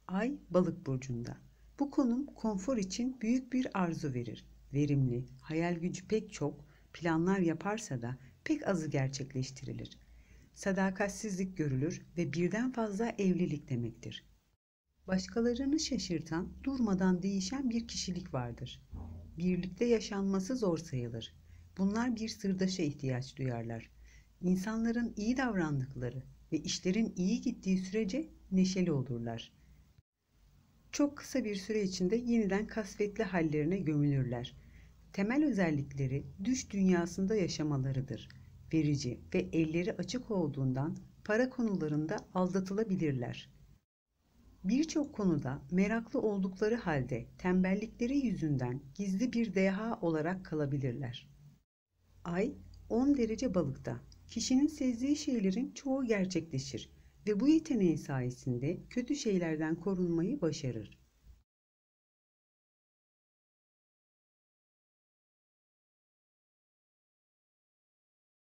Ay Balık burcunda. Bu konum konfor için büyük bir arzu verir. Verimli, hayal gücü pek çok, planlar yaparsa da pek azı gerçekleştirilir. Sadakatsizlik görülür ve birden fazla evlilik demektir. Başkalarını şaşırtan, durmadan değişen bir kişilik vardır. Birlikte yaşanması zor sayılır. Bunlar bir sırdaşa ihtiyaç duyarlar. İnsanların iyi davrandıkları ve işlerin iyi gittiği sürece neşeli olurlar. Çok kısa bir süre içinde yeniden kasvetli hallerine gömülürler. Temel özellikleri düş dünyasında yaşamalarıdır. Verici ve elleri açık olduğundan para konularında aldatılabilirler. Birçok konuda meraklı oldukları halde tembellikleri yüzünden gizli bir deha olarak kalabilirler. Ay 10 derece balıkta. Kişinin sezdiği şeylerin çoğu gerçekleşir ve bu yeteneği sayesinde kötü şeylerden korunmayı başarır.